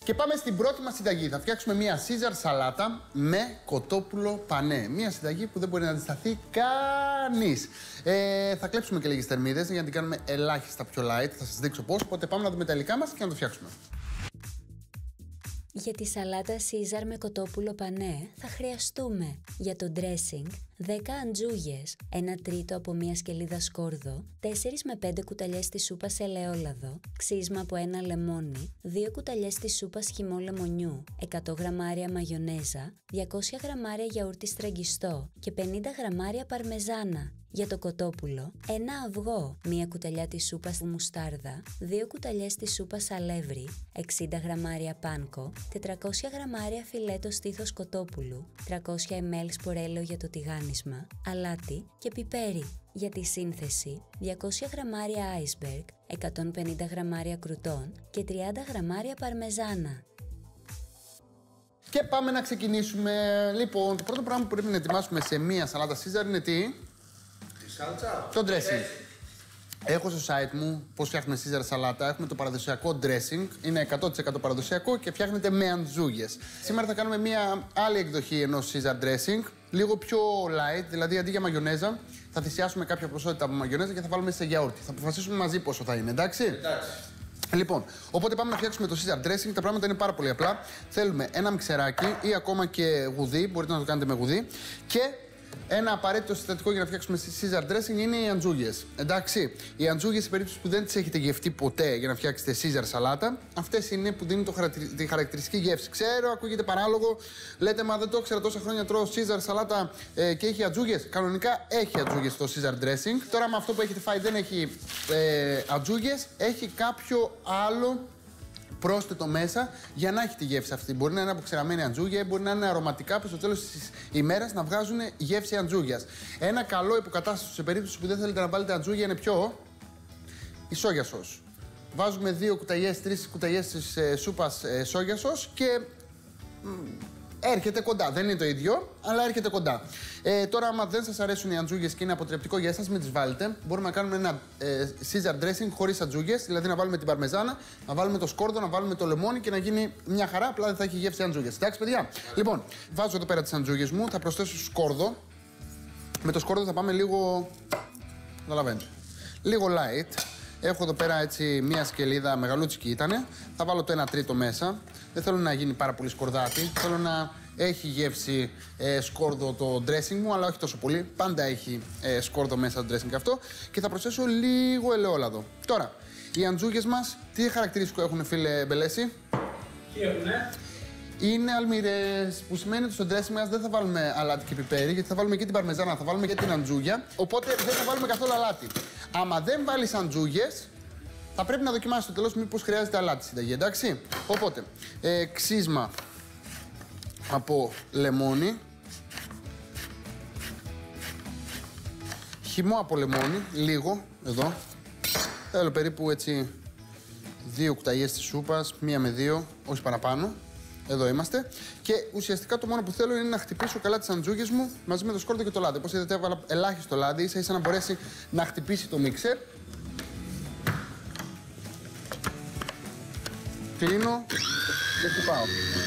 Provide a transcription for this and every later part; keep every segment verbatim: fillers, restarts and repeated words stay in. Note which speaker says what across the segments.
Speaker 1: Και πάμε στην πρώτη μας συνταγή. Θα φτιάξουμε μία Caesar σαλάτα με κοτόπουλο πανέ. Μία συνταγή που δεν μπορεί να αντισταθεί κανείς. Ε, θα κλέψουμε και λίγες θερμίδες για να την κάνουμε ελάχιστα πιο light. Θα σας δείξω πώς. Οπότε πάμε να δούμε τα υλικά μας και να το φτιάξουμε.
Speaker 2: Για τη σαλάτα Caesar με κοτόπουλο πανέ θα χρειαστούμε για το dressing δέκα αντζούγες, ένα τρίτο από μία σκελίδα σκόρδο, τέσσερα με πέντε κουταλιές της σούπας ελαιόλαδο, ξύσμα από ένα λεμόνι, δύο κουταλιές της σούπας χυμό λεμονιού, εκατό γραμμάρια μαγιονέζα, διακόσια γραμμάρια γιαούρτι στραγγιστό και πενήντα γραμμάρια παρμεζάνα. Για το κοτόπουλο, ένα αυγό, μία κουταλιά της σούπας μουστάρδα, δύο κουταλιές της σούπας αλεύρι, εξήντα γραμμάρια πάνκο, τετρακόσια γραμμάρια φιλέτο στήθος κοτόπουλου, τριακόσια μιλιλίτρα σπορέλαιο για το τηγάνισμα, αλάτι και πιπέρι. Για τη σύνθεση, διακόσια γραμμάρια iceberg, εκατόν πενήντα γραμμάρια κρουτόν και τριάντα γραμμάρια παρμεζάνα.
Speaker 1: Και πάμε να ξεκινήσουμε. Λοιπόν, το πρώτο πράγμα που πρέπει να ετοιμάσουμε σε μία σαλάτα Caesar είναι τι? Το dressing. Έχω στο site μου πώς φτιάχνουμε Caesar σαλάτα. Έχουμε το παραδοσιακό dressing. Είναι εκατό τοις εκατό παραδοσιακό και φτιάχνεται με αντζούγες. Σήμερα θα κάνουμε μια άλλη εκδοχή ενός Caesar dressing. Λίγο πιο light, δηλαδή αντί για μαγιονέζα, θα θυσιάσουμε κάποια ποσότητα από μαγιονέζα και θα βάλουμε σε γιαούρτι. Θα αποφασίσουμε μαζί πόσο θα είναι, εντάξει?
Speaker 3: Εντάξει.
Speaker 1: Λοιπόν, οπότε πάμε να φτιάξουμε το Caesar dressing. Τα πράγματα είναι πάρα πολύ απλά. Θέλουμε ένα μιξεράκι ή ακόμα και γουδί. Μπορείτε να το κάνετε με γουδί. Και ένα απαραίτητο συστατικό για να φτιάξουμε Caesar dressing είναι οι αντζούγες. Εντάξει, οι αντζούγες, σε περίπτωση που δεν τις έχετε γευτεί ποτέ για να φτιάξετε Caesar σαλάτα, αυτές είναι που δίνουν το χαρακτηρι... τη χαρακτηριστική γεύση. Ξέρω, ακούγεται παράλογο, λέτε, μα δεν το ήξερα, τόσα χρόνια τρώω Caesar σαλάτα ε, και έχει αντζούγες. Κανονικά έχει αντζούγες στο Caesar dressing. Τώρα, με αυτό που έχετε φάει δεν έχει ε, αντζούγες, έχει κάποιο άλλο πρόσθετο μέσα για να έχει τη γεύση αυτή. Μπορεί να είναι αποξηραμένη αντζούγια, μπορεί να είναι αρωματικά που στο τέλος της ημέρας να βγάζουν γεύση αντζούγιας. Ένα καλό υποκατάστατο σε περίπτωση που δεν θέλετε να βάλετε αντζούγια είναι ποιο? Η σόγια σος. Βάζουμε δύο κουταλιές, τρεις κουταλιές της ε, σούπας ε, σόγια σος και μ, έρχεται κοντά. Δεν είναι το ίδιο, αλλά έρχεται κοντά. Ε, τώρα, άμα δεν σας αρέσουν οι αντζούγες και είναι αποτρεπτικό για εσάς, μην τις βάλετε. Μπορούμε να κάνουμε ένα ε, Caesar dressing χωρίς αντζούγες, δηλαδή να βάλουμε την παρμεζάνα, να βάλουμε το σκόρδο, να βάλουμε το λεμόνι και να γίνει μια χαρά. Απλά δεν θα έχει γεύση αντζούγες. Εντάξει, παιδιά. Λοιπόν, βάζω εδώ πέρα τις αντζούγες μου, θα προσθέσω σκόρδο. Με το σκόρδο θα πάμε λίγο. Καταλαβαίνετε. Λίγο light. Έχω εδώ πέρα έτσι μια σκελίδα μεγαλούτσικη ήτανε. Θα βάλω το ένα τρίτο μέσα. Δεν θέλω να γίνει πάρα πολύ σκορδάτι. Θέλω να έχει γεύση ε, σκόρδο το dressing μου, αλλά όχι τόσο πολύ. Πάντα έχει ε, σκόρδο μέσα το dressing αυτό. Και θα προσθέσω λίγο ελαιόλαδο. Τώρα, οι αντζούγες μας, τι χαρακτηριστικό έχουν, φίλε Μπελέση?
Speaker 3: Τι έχουνε?
Speaker 1: Είναι αλμυρές, που σημαίνει ότι στο dressing μας δεν θα βάλουμε αλάτι και πιπέρι, γιατί θα βάλουμε και την παρμεζάνα, θα βάλουμε και την αντζούγια. Οπότε δεν θα βάλουμε καθόλου αλάτι. Άμα δεν βάλεις αντζούγες, θα πρέπει να δοκιμάσεις στο τέλος μήπως χρειάζεται αλάτι συνταγή, εντάξει. Οπότε, ε, ξύσμα από λεμόνι, χυμό από λεμόνι, λίγο, εδώ. Θέλω περίπου έτσι δύο κουταλιές της σούπας, μία με δύο, όχι παραπάνω. Εδώ είμαστε. Και ουσιαστικά το μόνο που θέλω είναι να χτυπήσω καλά τις αντζούγες μου μαζί με το σκόρδο και το λάδι. Όπως είδατε, έβαλα ελάχιστο λάδι, ίσα ίσα να μπορέσει να χτυπήσει το μίξερ. Κλείνω και χτυπάω.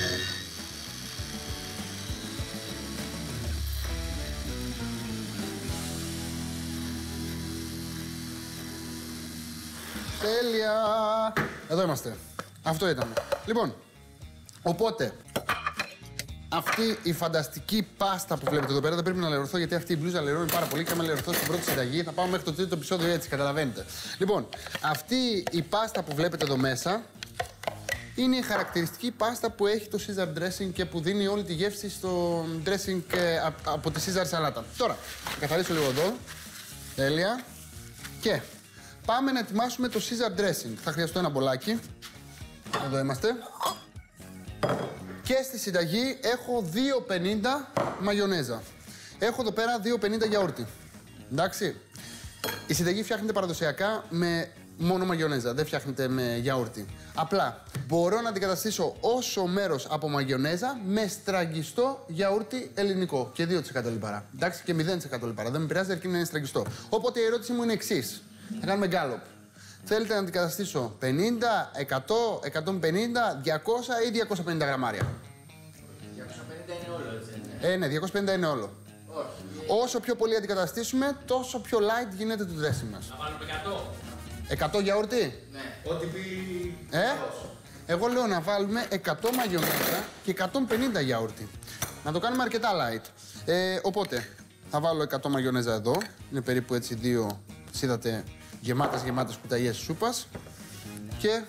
Speaker 1: Τέλεια! Εδώ είμαστε. Αυτό ήταν. Λοιπόν, οπότε, αυτή η φανταστική πάστα που βλέπετε εδώ πέρα δεν πρέπει να λερωθώ, γιατί αυτή η μπλούζα λερώνει πάρα πολύ. Και άμα λερωθώ στην πρώτη συνταγή, θα πάω μέχρι το τρίτο επεισόδιο έτσι, καταλαβαίνετε. Λοιπόν, αυτή η πάστα που βλέπετε εδώ μέσα είναι η χαρακτηριστική πάστα που έχει το Caesar dressing και που δίνει όλη τη γεύση στο dressing από τη Caesar σαλάτα. Τώρα, θα καθαρίσω λίγο εδώ. Τέλεια. Και πάμε να ετοιμάσουμε το Caesar dressing. Θα χρειαστώ ένα μπολάκι. Εδώ είμαστε. Και στη συνταγή έχω δύο πενήντα μαγιονέζα. Έχω εδώ πέρα δύο πενήντα γιαούρτι. Εντάξει. Η συνταγή φτιάχνεται παραδοσιακά με μόνο μαγιονέζα. Δεν φτιάχνεται με γιαούρτι. Απλά μπορώ να αντικαταστήσω όσο μέρος από μαγιονέζα με στραγγιστό γιαούρτι ελληνικό. Και δύο τοις εκατό λιπαρά. Εντάξει, και μηδέν τοις εκατό λιπαρά. Δεν με πειράζει, αρκεί να είναι στραγγιστό. Οπότε η ερώτηση μου είναι εξής. Θα κάνουμε γκάλοπ. Θέλετε να αντικαταστήσω πενήντα, εκατό, εκατόν πενήντα, διακόσια ή διακόσια πενήντα γραμμάρια.
Speaker 3: διακόσια πενήντα είναι όλο, έτσι είναι.
Speaker 1: Ε, ναι, διακόσια πενήντα είναι όλο.
Speaker 3: Όχι.
Speaker 1: Όσο πιο πολύ αντικαταστήσουμε, τόσο πιο light γίνεται το dressing μας.
Speaker 3: Να βάλουμε εκατό.
Speaker 1: εκατό γιαούρτι.
Speaker 3: Ναι. Ό,τι πει.
Speaker 1: Ε, εγώ λέω να βάλουμε εκατό μαγιονέζα και εκατόν πενήντα γιαούρτι. Να το κάνουμε αρκετά light. Ε, οπότε, θα βάλω εκατό μαγιονέζα εδώ. Είναι περίπου έτσι δύο, είδατε, γεμάτες γεμάτες κουταλιές σούπας. Και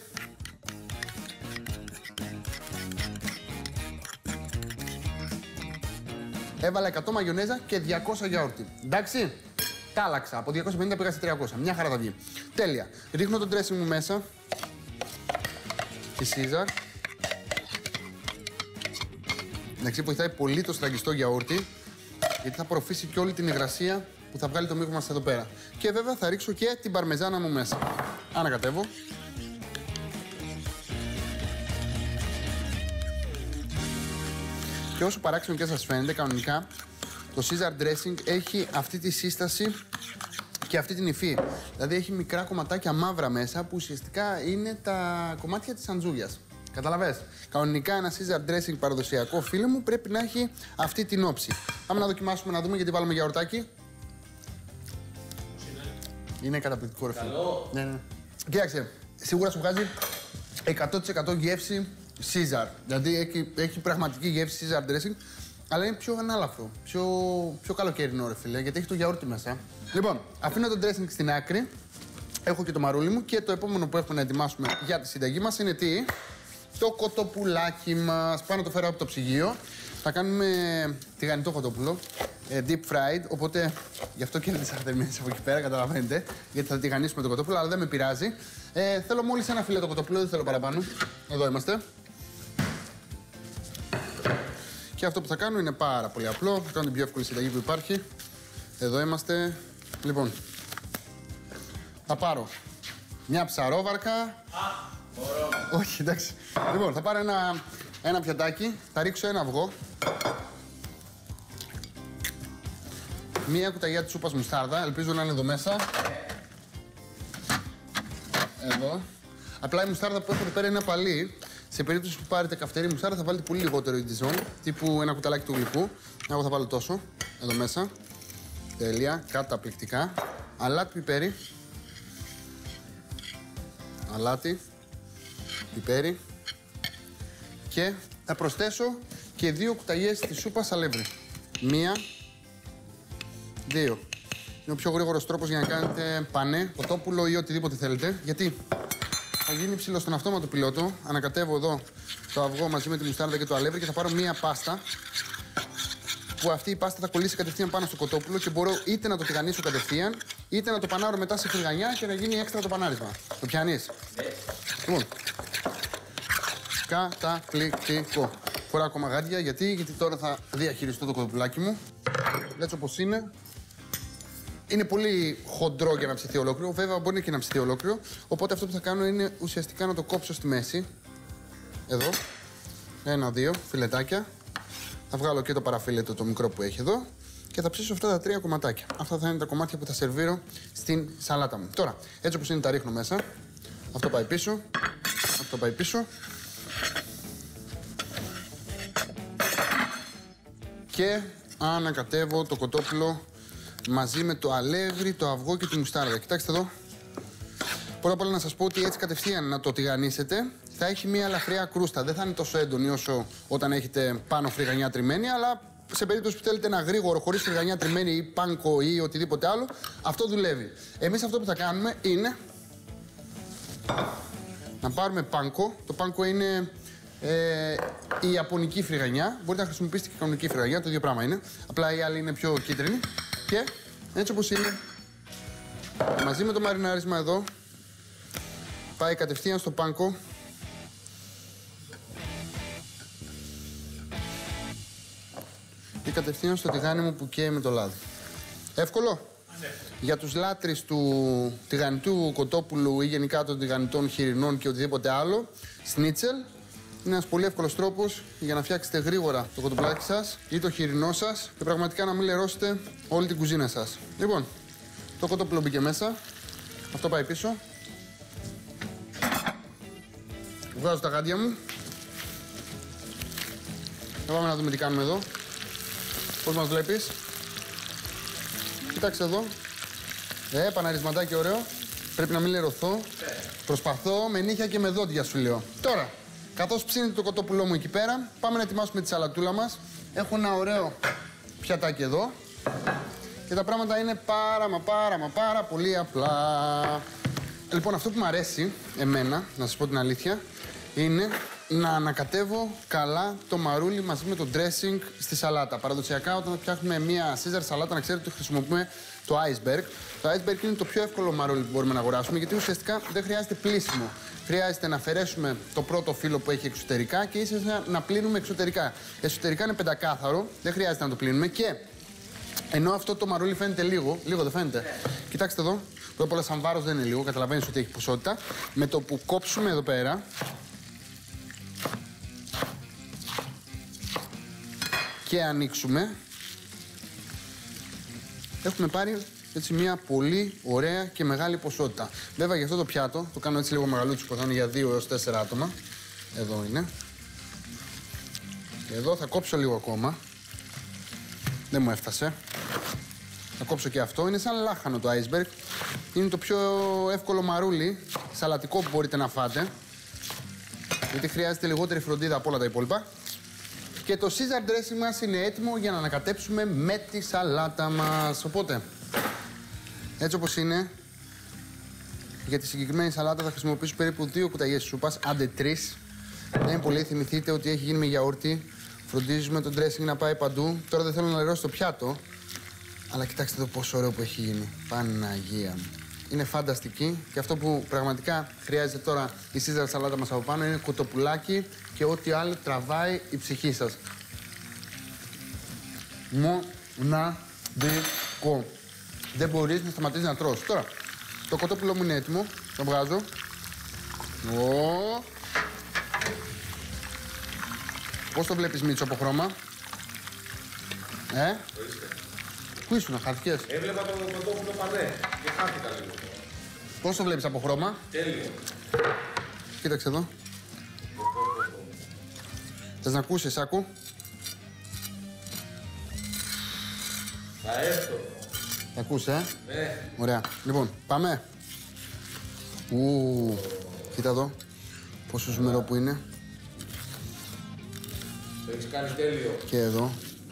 Speaker 1: έβαλα εκατό μαγιονέζα και διακόσια γιαούρτι. Εντάξει, τα άλλαξα. Από διακόσια πενήντα πήγα σε τριακόσια. Μια χαρά θα βγει. Τέλεια. Ρίχνω το dressing μου μέσα. Τη Caesar. Εντάξει, βοηθάει πολύ το στραγγιστό γιαούρτι, γιατί θα απορροφήσει και όλη την υγρασία που θα βγάλει το μείγμα μας εδώ πέρα. Και βέβαια θα ρίξω και την παρμεζάνα μου μέσα. Ανακατεύω. Και όσο παράξενο και σας φαίνεται, κανονικά το Caesar dressing έχει αυτή τη σύσταση και αυτή την υφή. Δηλαδή έχει μικρά κομματάκια μαύρα μέσα που ουσιαστικά είναι τα κομμάτια της αντζούγιας. Καταλαβες. Κανονικά ένα Caesar dressing παραδοσιακό, φίλε μου, πρέπει να έχει αυτή την όψη. Πάμε να δοκιμάσουμε να δούμε, γιατί βάλουμε γιαουρτάκι. Είναι, είναι καταπληκτικό, ρε φίλε.
Speaker 3: Καλό.
Speaker 1: Ναι, ναι. Κοίταξε, σίγουρα σου βγάζει εκατό τοις εκατό γεύση Caesar. Δηλαδή έχει, έχει πραγματική γεύση Caesar dressing, αλλά είναι πιο ανάλαφρο, πιο, πιο καλοκαιρινό, ρε φίλε, γιατί έχει το γιαούρτι μέσα. Λοιπόν, αφήνω το dressing στην άκρη. Έχω και το μαρούλι μου και το επόμενο που έχουμε να ετοιμάσουμε για τη συνταγή μας είναι τι? Το κοτοπουλάκι μας. Πάνω το φέρω από το ψυγείο. Θα κάνουμε τηγανιτό κοτόπουλο, deep fried, οπότε γι' αυτό και είναι τις αρτεμίες από εκεί πέρα, καταλαβαίνετε, γιατί θα τηγανίσουμε το κοτόπουλο, αλλά δεν με πειράζει. Ε, θέλω μόλις ένα φιλέτο κοτόπουλο, δεν θέλω παραπάνω. Εδώ είμαστε. Και αυτό που θα κάνω είναι πάρα πολύ απλό, θα κάνω την πιο εύκολη συνταγή που υπάρχει. Εδώ είμαστε. Λοιπόν, θα πάρω μια ψαρόβαρκα.
Speaker 3: Α, μπορώ.
Speaker 1: Όχι, εντάξει. Λοιπόν, θα πάρω ένα, ένα πιατάκι, θα ρίξω ένα αυγό. Μία κουταλιά της σούπας μουστάρδα, ελπίζω να είναι εδώ μέσα. Εδώ. Απλά η μουστάρδα που έχω εδώ πέρα είναι απαλή. Σε περίπτωση που πάρετε καυτερή μουστάρδα θα βάλετε πολύ λιγότερο ιντιζόν, τύπου ένα κουταλάκι του γλυκού. Εγώ θα βάλω τόσο, εδώ μέσα. Τέλεια, καταπληκτικά. Αλάτι πιπέρι. Αλάτι, πιπέρι. Και θα προσθέσω και δύο κουταλιές της σούπας αλεύρι. Μία, δύο. Είναι ο πιο γρήγορος τρόπος για να κάνετε πανέ, κοτόπουλο ή οτιδήποτε θέλετε. Γιατί θα γίνει ψηλό στον αυτόματο πιλότο. Ανακατεύω εδώ το αυγό μαζί με τη μουστάρδα και το αλεύρι και θα πάρω μία πάστα. Που αυτή η πάστα θα κολλήσει κατευθείαν πάνω στο κοτόπουλο και μπορώ είτε να το τηγανίσω κατευθείαν, είτε να το πανάρω μετά σε φρυγανιά και να γίνει έξτρα το πανάρισμα. Το πιάνεις? Λοιπόν. Καταπληκτικό. Φοράω ακόμα γάντια, γιατί, γιατί τώρα θα διαχειριστώ το κοτοπουλάκι μου. Έτσι όπως είναι. Είναι πολύ χοντρό για να ψηθεί ολόκληρο. Βέβαια μπορεί και να ψηθεί ολόκληρο. Οπότε αυτό που θα κάνω είναι ουσιαστικά να το κόψω στη μέση. Εδώ. Ένα-δύο φιλετάκια. Θα βγάλω και το παραφίλετο το μικρό που έχει εδώ και θα ψήσω αυτά τα τρία κομματάκια. Αυτά θα είναι τα κομμάτια που θα σερβίρω στην σαλάτα μου. Τώρα, έτσι όπως είναι τα ρίχνω μέσα. Αυτό πάει πίσω. Αυτό πάει πίσω. Και ανακατεύω το κοτόπουλο μαζί με το αλεύρι, το αυγό και τη μουστάρδα. Κοιτάξτε εδώ. Πρώτα απ' όλα να σας πω ότι έτσι κατευθείαν να το τηγανίσετε θα έχει μια ελαφριά κρούστα. Δεν θα είναι τόσο έντονη όσο όταν έχετε πάνω φρυγανιά τριμμένη, αλλά σε περίπτωση που θέλετε ένα γρήγορο, χωρίς φρυγανιά τριμμένη ή πάνκο ή οτιδήποτε άλλο, αυτό δουλεύει. Εμείς αυτό που θα κάνουμε είναι να πάρουμε πάνκο. Το πάνκο είναι ε, η ιαπωνική φρυγανιά. Μπορείτε να χρησιμοποιήσετε και κανονική φρυγανιά, το ίδιο πράγμα είναι. Απλά η άλλη είναι πιο κίτρινη. Και έτσι όπως είναι, μαζί με το μαρινάρισμα εδώ, πάει κατευθείαν στο πάνκο. Και κατευθείαν στο τηγάνι μου που καίει με το λάδι. Εύκολο. Ναι. Για τους λάτρεις του τηγανιτού κοτόπουλου ή γενικά των τηγανιτών χοιρινών και οτιδήποτε άλλο, σνίτσελ είναι ένας πολύ εύκολος τρόπος για να φτιάξετε γρήγορα το κοτοπουλάκι σας ή το χοιρινό σας και πραγματικά να μην λερώσετε όλη την κουζίνα σας. Λοιπόν, το κοτόπουλο μπήκε μέσα. Αυτό πάει πίσω. Βγάζω τα γάντια μου. Θα πάμε να δούμε τι κάνουμε εδώ. Πώς μας βλέπεις? Κοίταξε εδώ. Ε, παναρισματάκι ωραίο. Πρέπει να μην λερωθώ. Προσπαθώ με νύχια και με δόντια σου λέω. Τώρα, καθώς ψήνεται το κοτόπουλό μου εκεί πέρα, πάμε να ετοιμάσουμε τη σαλατούλα μας. Έχω ένα ωραίο πιατάκι εδώ. Και τα πράγματα είναι πάρα μα πάρα μα πάρα πολύ απλά. Λοιπόν, αυτό που μου αρέσει εμένα, να σας πω την αλήθεια, είναι να ανακατεύω καλά το μαρούλι μαζί με το dressing στη σαλάτα. Παραδοσιακά, όταν φτιάχνουμε μια Caesar σαλάτα, να ξέρετε ότι χρησιμοποιούμε το iceberg. Το iceberg είναι το πιο εύκολο μαρούλι που μπορούμε να αγοράσουμε, γιατί ουσιαστικά δεν χρειάζεται πλύσιμο. Χρειάζεται να αφαιρέσουμε το πρώτο φύλλο που έχει εξωτερικά και ίσως να, να πλύνουμε εξωτερικά. Εσωτερικά είναι πεντακάθαρο, δεν χρειάζεται να το πλύνουμε και ενώ αυτό το μαρούλι φαίνεται λίγο, λίγο δεν φαίνεται. Yeah. Κοιτάξτε εδώ. Πρώτα απ' όλα, σαν βάρος δεν είναι λίγο, καταλαβαίνεις ότι έχει ποσότητα. Με το που κόψουμε εδώ πέρα και ανοίξουμε, έχουμε πάρει έτσι μια πολύ ωραία και μεγάλη ποσότητα. Βέβαια για αυτό το πιάτο, το κάνω έτσι λίγο μεγαλούτσικο, θα είναι για δύο έως τέσσερα άτομα. Εδώ είναι. Και εδώ θα κόψω λίγο ακόμα. Δεν μου έφτασε. Θα κόψω και αυτό. Είναι σαν λάχανο το iceberg. Είναι το πιο εύκολο μαρούλι, σαλατικό που μπορείτε να φάτε. Γιατί χρειάζεται λιγότερη φροντίδα από όλα τα υπόλοιπα. Και το Caesar dressing μας είναι έτοιμο για να ανακατέψουμε με τη σαλάτα μας. Οπότε, έτσι όπως είναι, για τη συγκεκριμένη σαλάτα θα χρησιμοποιήσω περίπου δύο κουταλιές σούπας, άντε τρεις. Δεν είναι πολύ, θυμηθείτε ότι έχει γίνει με γιαούρτι. Φροντίζουμε το dressing να πάει παντού. Τώρα δεν θέλω να λερώσω το πιάτο. Αλλά κοιτάξτε εδώ πόσο ωραίο που έχει γίνει. Παναγία μου. Είναι φανταστική και αυτό που πραγματικά χρειάζεται τώρα η Caesar σαλάτα μας από πάνω είναι κοτοπουλάκι και ό,τι άλλο τραβάει η ψυχή σας. Μοναδικό. Δεν μπορείς να σταματήσεις να τρως. Τώρα, το κοτόπουλο μου είναι έτοιμο. Το βγάζω. Ω. Πώς το βλέπεις, Μίτσο, από χρώμα? Ε? Πού ήσουν, χάθηκες?
Speaker 3: Έβλεπα το κοτόπουλο πανέ και χάθηκα λίγο.
Speaker 1: Πώς το βλέπεις από χρώμα?
Speaker 3: Τέλειο.
Speaker 1: Κοίταξε εδώ. Θες να ακούσεις, άκου?
Speaker 3: Θα έρθω.
Speaker 1: Θα ακούσεις, ε?
Speaker 3: Ναι.
Speaker 1: Ωραία. Λοιπόν, πάμε. Ου, κοίτα εδώ. Πόσο ζουμερό που είναι.
Speaker 3: Το έχεις κάνει τέλειο.
Speaker 1: Και εδώ.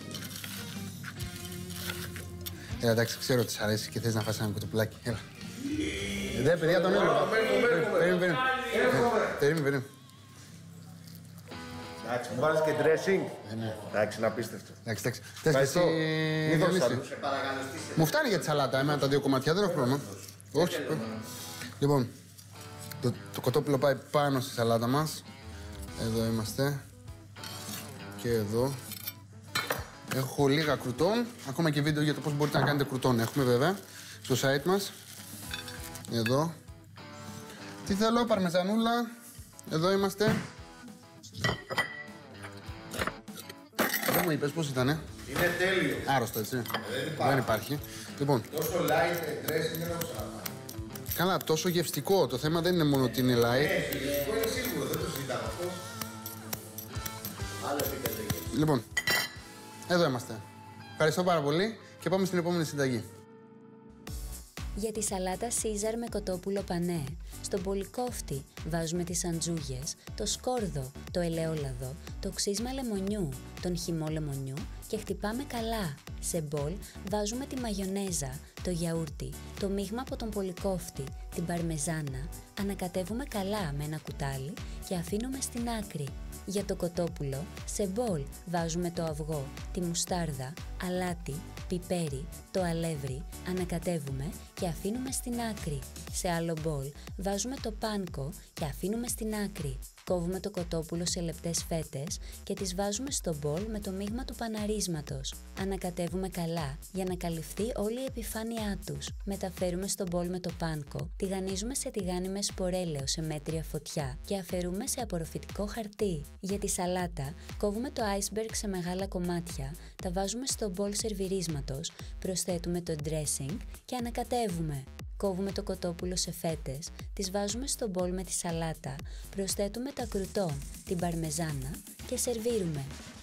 Speaker 1: Έλα, εντάξει, ξέρω ότι σ' αρέσει και θες να φας ένα κοτοπουλάκι. Έλα. Δε, παιδιά, τον έβλεπα. Περίμενε, περίμενε. Περίμενε, περίμενε.
Speaker 3: Εντάξει, μου βάλεις και dressing.
Speaker 1: Ναι.
Speaker 3: Εντάξει, είναι απίστευτο.
Speaker 1: Εντάξει, εντάξει. Θες και εσύ, Διονύση? Μου φτάνει για τη σαλάτα, εμένα τα δύο κομματιά, δεν έχω πρόβλημα. Όχι. Λοιπόν, το, το κοτόπουλο πάει πάνω στη σαλάτα μας. Εδώ είμαστε. Και εδώ. Έχω λίγα κρουτόν, ακόμα και βίντεο για το πώς μπορείτε να κάνετε κρουτόν. Έχουμε βέβαια στο site μας. Εδώ. Τι θέλω, παρμεζανούλα. Εδώ είμαστε. Δεν μου είπες πώς ήτανε?
Speaker 3: Είναι τέλειο.
Speaker 1: Άρρωστο, έτσι.
Speaker 3: Δεν υπάρχει.
Speaker 1: Δεν υπάρχει. Λοιπόν.
Speaker 3: Τόσο light dressing δεν έχω σαλάτα.
Speaker 1: Καλά, τόσο γευστικό. Το θέμα δεν είναι μόνο ότι είναι light.
Speaker 3: Ναι, γευστικό είναι σίγουρο, δεν το συζητάμε αυτό. Άλλο επίπεδο.
Speaker 1: Λοιπόν, εδώ είμαστε. Ευχαριστώ πάρα πολύ και πάμε στην επόμενη συνταγή.
Speaker 2: Για τη σαλάτα Caesar με κοτόπουλο πανέ, στον πολυκόφτη βάζουμε τις αντζούγες, το σκόρδο, το ελαιόλαδο, το ξύσμα λεμονιού, τον χυμό λεμονιού και χτυπάμε καλά. Σε μπολ βάζουμε τη μαγιονέζα, το γιαούρτι, το μείγμα από τον πολυκόφτη, την παρμεζάνα, ανακατεύουμε καλά με ένα κουτάλι και αφήνουμε στην άκρη. Για το κοτόπουλο, σε μπολ βάζουμε το αυγό, τη μουστάρδα, αλάτι, πιπέρι, το αλεύρι, ανακατεύουμε και αφήνουμε στην άκρη. Σε άλλο μπολ βάζουμε το πάνκο και αφήνουμε στην άκρη. Κόβουμε το κοτόπουλο σε λεπτές φέτες και τις βάζουμε στο μπολ με το μείγμα του παναρίσματος. Ανακατεύουμε καλά για να καλυφθεί όλη η επιφάνειά τους. Μεταφέρουμε στο μπολ με το πάνκο, τηγανίζουμε σε τηγάνι με σπορέλαιο σε μέτρια φωτιά και αφαιρούμε σε απορροφητικό χαρτί. Για τη σαλάτα κόβουμε το iceberg σε μεγάλα κομμάτια, τα βάζουμε στο μπολ σερβιρίσματος, προσθέτουμε το dressing και ανακατεύουμε. Κόβουμε το κοτόπουλο σε φέτες, τις βάζουμε στο μπολ με τη σαλάτα, προσθέτουμε τα κρουτόν, την παρμεζάνα και σερβίρουμε.